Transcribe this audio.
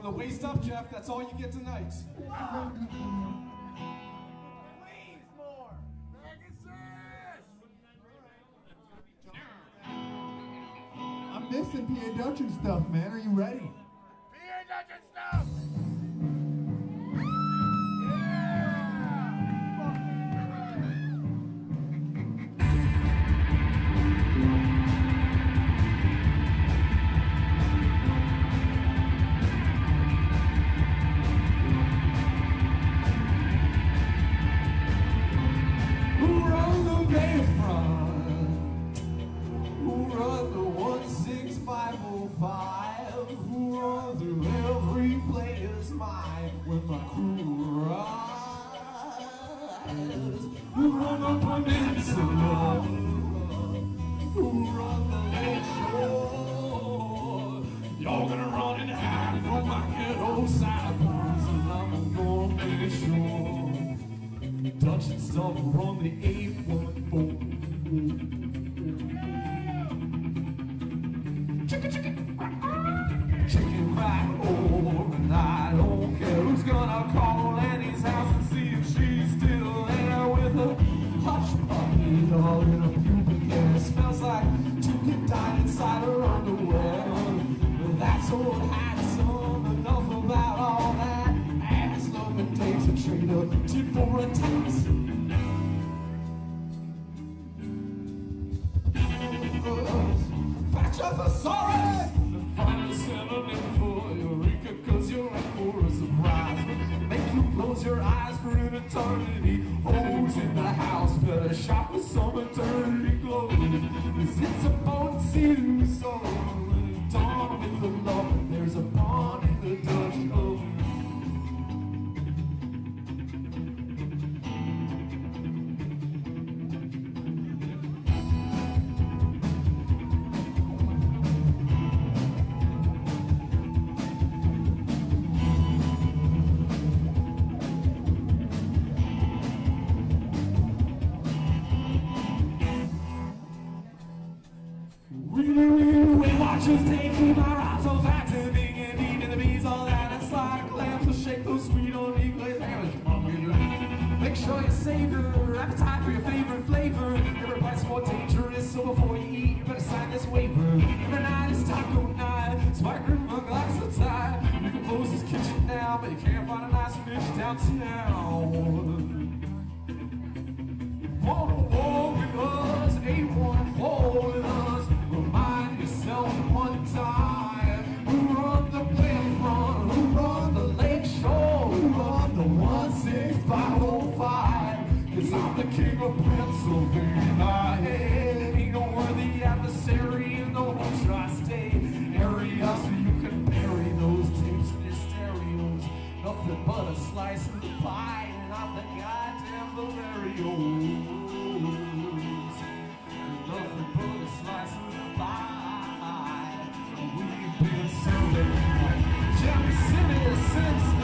the waist up, Jeff. That's all you get tonight. Please, more. Pegasus! I'm missing PA Dungeon stuff, man. Are you ready? PA Dungeon stuff! Who run through every player's mind when my crew rise? Who run the peninsula? Who run the lake shore? Y'all gonna run and hide from my ghetto sideburns, and I'm gonna make sure Dutch stuff run the 814. Chicken right over, and I don't care who's gonna call Annie's house and see if she's still there with her hush puppies all in her pubic hair. Smells like chicken dyed inside her underwear. That's old handsome, enough about all that. Ass loving takes a traitor, tit for a tax. Fat just a sorry. Find a synonym for Eureka, cause you're in for a surprise. Make you close your eyes for an eternity. Hoes in the house, better shop with some eternity clothes. Cause it's a bone season soul. Dawn with the love, and there's a dawn in the Dutch oven. Weight Watchers taking our eyes off acting and eating the bees, all that. It's like lambs will shake those sweet old English hammers. Make sure you save your appetite for your favorite flavor. Every bite's more dangerous, so before you eat, you better sign this waiver. Every night is taco night, so I grip my glass of time. You can close this kitchen now, but you can't find a nicer dish downtown. Wanna war with us, A1 with us. Remind yourself one time. Who run the Playfront? Who run the Lake Shore? Who run the 16505? Cause I'm the king of Pennsylvania. Ain't no worthy adversary in the whole tri-state area, so you can bury those tapes in your stereos. Nothing but a slice of the pie, and I'm the goddamn Valerios. Nothing but a slice of the pie. We've been serving Jimmy City since